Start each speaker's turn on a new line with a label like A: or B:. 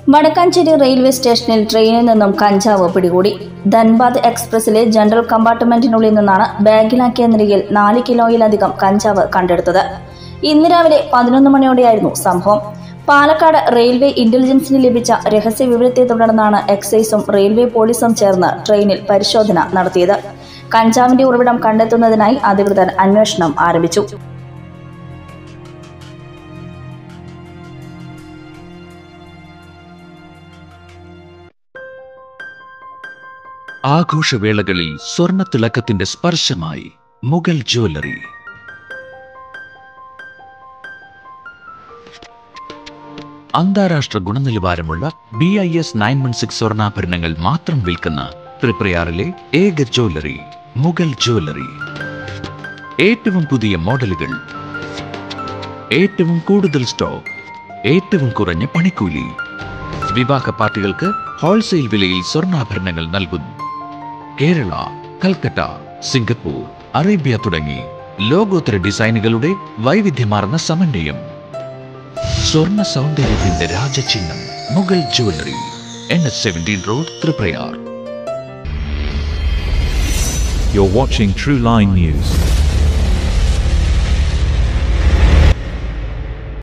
A: Vadakkanchery railway സ്റ്റേഷനിൽ ട്രെയിനിൽ നിന്നും കഞ്ചാവ് പിടികൂടി. ധൻബാദ് എക്സ്പ്രസിലെ ജനറൽ കമ്പാർട്ട്മെന്റിനുള്ളിൽ നിന്നാണ് ബാഗിലാക്കിയ നിലയിൽ 4 കിലോയിലധികം കഞ്ചാവ് കണ്ടെടുത്തത്. ഇന്ന് രാവിലെ 11 മണിയോടെയായിരുന്നു സംഭവം. പാലക്കാട് റെയിൽവേ ഇന്റലിജൻസിന് ലഭിച്ച രഹസ്യ വിവരത്തെ തുടർന്നാണ് എക്സൈസും റെയിൽവേ പോലീസും ചേർന്ന് ട്രെയിനിൽ പരിശോധന നടത്തിയത്. കഞ്ചാവിന്റെ ഉറവിടം കണ്ടെത്തുന്നതിനായി അധികൃതർ അന്വേഷണം ആരംഭിച്ചു.
B: ആഘോഷവേളകളിൽ സ്വർണ്ണത്തിളക്കത്തിന്റെ സ്പർശമായി മുഗൾ ജ്വല്ലറി. അന്താരാഷ്ട്ര ഗുണനിലവാരമുള്ള BIS 916 സ്വർണ്ണാഭരണങ്ങൾ മാത്രം വിൽക്കുന്ന തൃപ്രയാറിലെ ഏക ജ്വല്ലറി മുഗൾ ജ്വല്ലറി. ഏറ്റവും പുതിയ മോഡലുകൾ, ഏറ്റവും കൂടുതൽ സ്റ്റോക്ക്, ഏറ്റവും കുറഞ്ഞ പണിക്കൂലി. വിവാഹ പാർട്ടികൾക്ക് ഹോൾസെയിൽ വിലയിൽ സ്വർണ്ണാഭരണങ്ങൾ നൽകുന്നു. കേരള, കൽക്കട്ട, സിംഗപ്പൂർ, അറേബ്യ തുടങ്ങി ലോകോത്തര ഡിസൈനുകളുടെ വൈവിധ്യമാർന്ന സമന്വയം. സ്വർണ്ണ സൗന്ദര്യത്തിന്റെ രാജചിഹ്നം Mughal jewellery, NH17 road, Triprayar.
C: You're watching True Line News.